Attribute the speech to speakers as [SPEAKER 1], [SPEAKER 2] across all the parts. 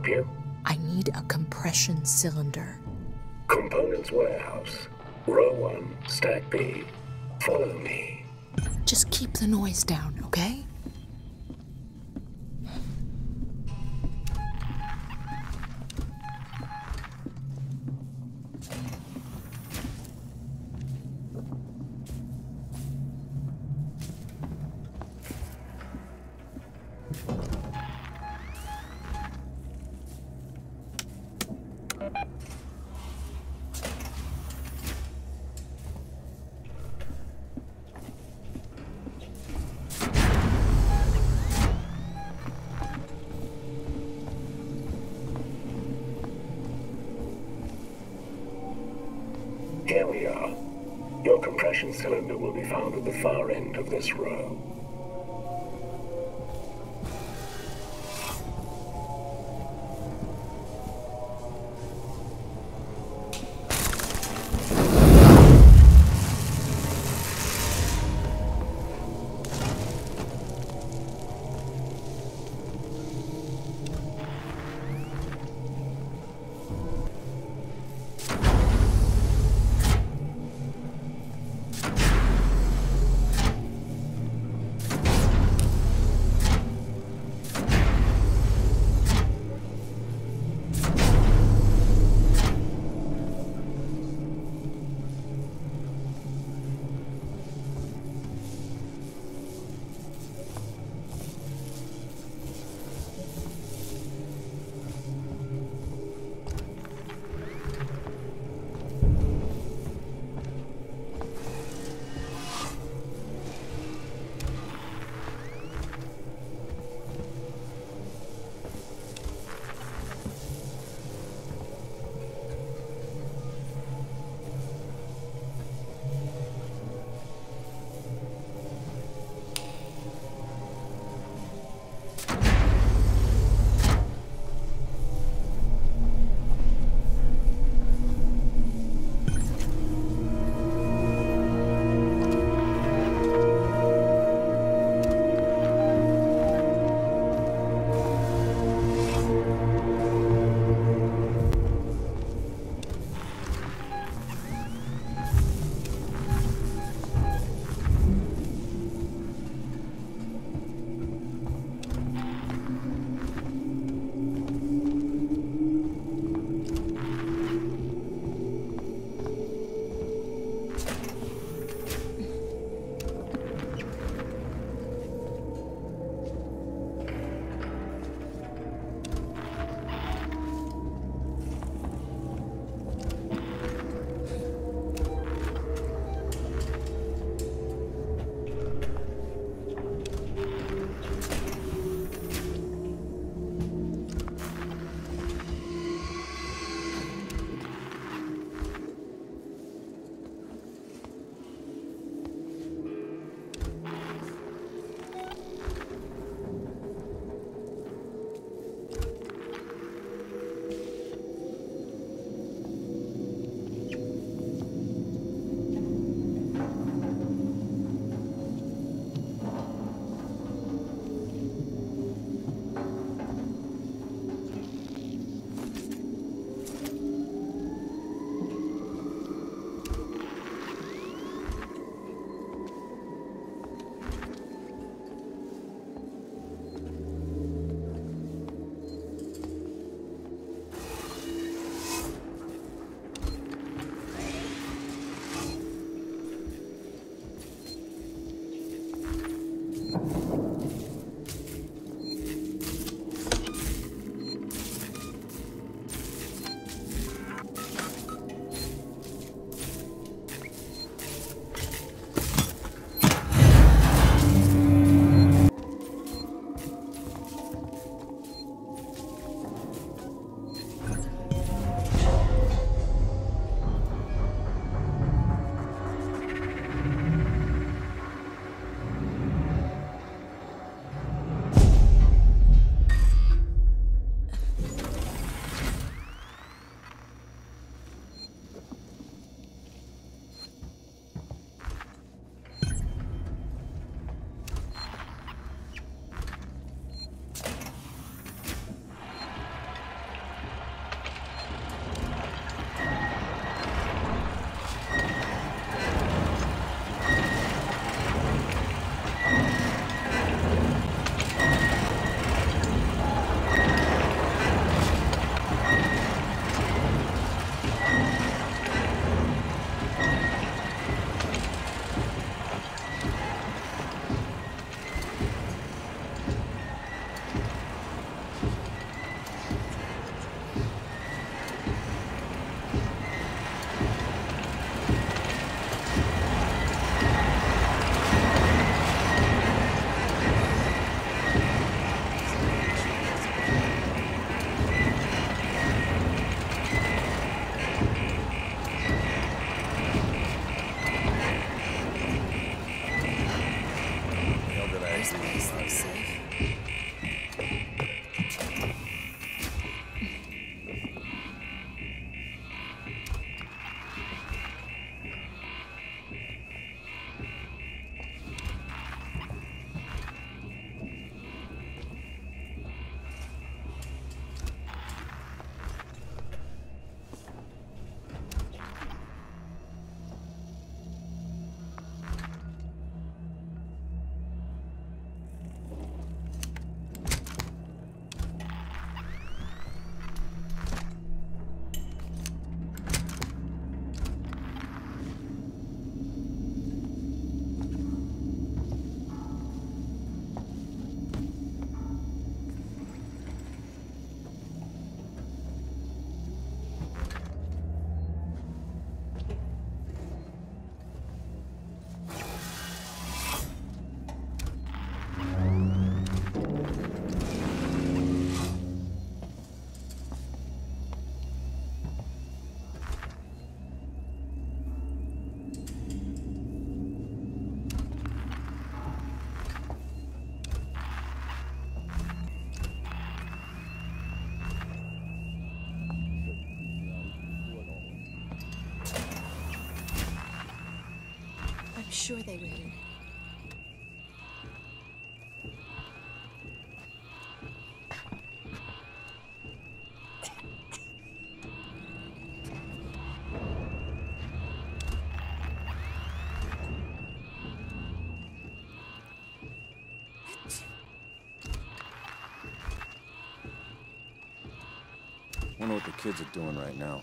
[SPEAKER 1] help you?
[SPEAKER 2] I need a compression cylinder.
[SPEAKER 1] Components warehouse. Row 1, stack B. Follow me.
[SPEAKER 2] Just keep the noise down, okay?
[SPEAKER 1] Here we are. Your compression cylinder will be found at the far end of this row.
[SPEAKER 2] sure they rain.
[SPEAKER 3] Wonder what the kids are doing right now.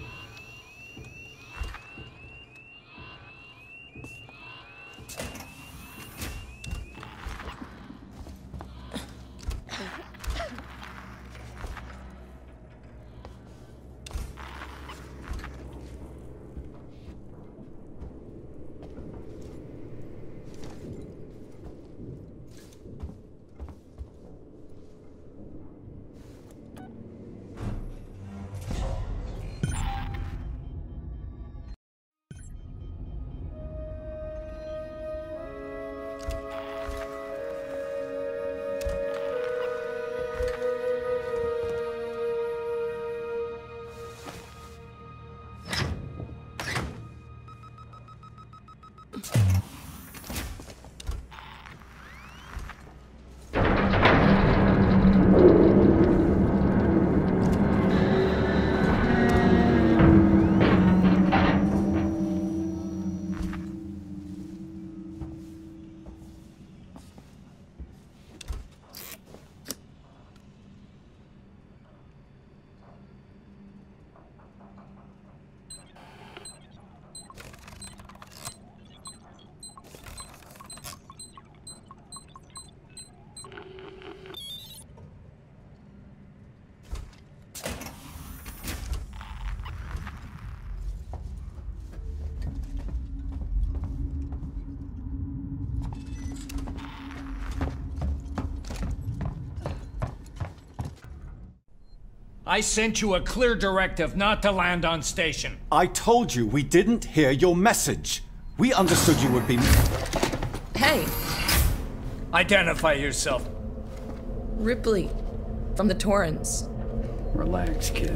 [SPEAKER 4] I sent you a clear directive not to land on station.
[SPEAKER 5] I told you we didn't hear your message. We understood you would be...
[SPEAKER 2] Hey,
[SPEAKER 4] Identify yourself.
[SPEAKER 2] Ripley, from the Torrens.
[SPEAKER 6] Relax, kid.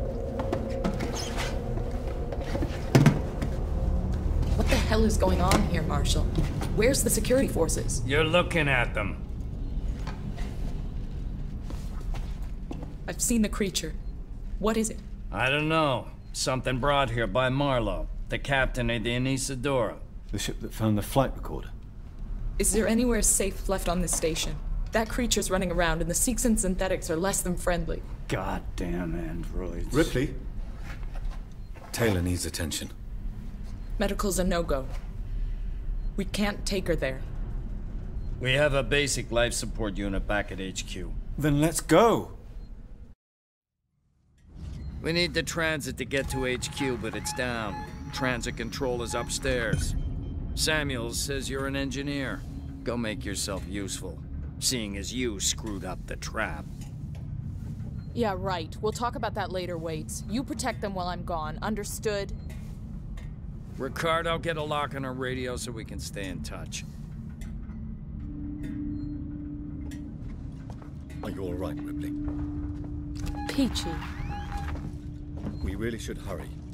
[SPEAKER 2] What the hell is going on here, Marshal? Where's the security forces?
[SPEAKER 4] You're looking at them.
[SPEAKER 2] I've seen the creature. What is it?
[SPEAKER 4] I don't know. Something brought here by Marlowe, the captain of the Anisadora.
[SPEAKER 5] The ship that found the flight recorder.
[SPEAKER 2] Is there anywhere safe left on this station? That creature's running around, and the Seegson synthetics are less than friendly.
[SPEAKER 6] Goddamn androids.
[SPEAKER 5] Ripley? Taylor needs attention.
[SPEAKER 2] Medical's a no-go. We can't take her there.
[SPEAKER 4] We have a basic life support unit back at HQ.
[SPEAKER 5] Then let's go.
[SPEAKER 4] We need the transit to get to HQ, but it's down. Transit control is upstairs. Samuels says you're an engineer. Go make yourself useful, seeing as you screwed up the trap.
[SPEAKER 2] Yeah, right. We'll talk about that later, Waits. You protect them while I'm gone. Understood?
[SPEAKER 4] Ricardo, get a lock on our radio so we can stay in touch.
[SPEAKER 7] Are you all right, Ripley?
[SPEAKER 2] Peachy.
[SPEAKER 7] We really should hurry.